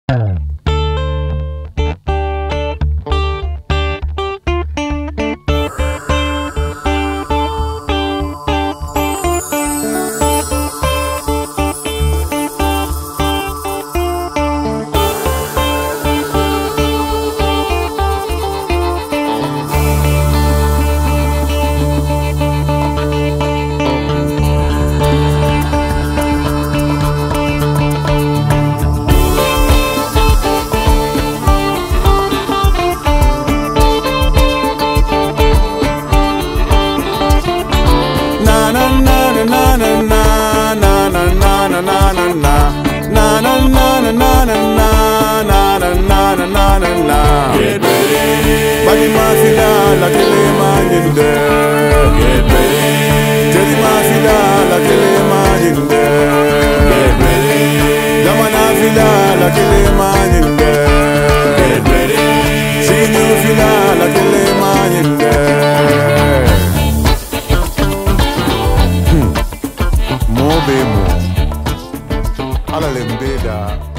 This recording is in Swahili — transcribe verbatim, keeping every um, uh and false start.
Bagi masila la kele manjinde. Get ready. Jadi masila la kele manjinde. Get ready. Jamana fila la kele manjinde. Get ready. Sinu fila la kele manjinde. Hmm. Mo be mo. Ala lembeda.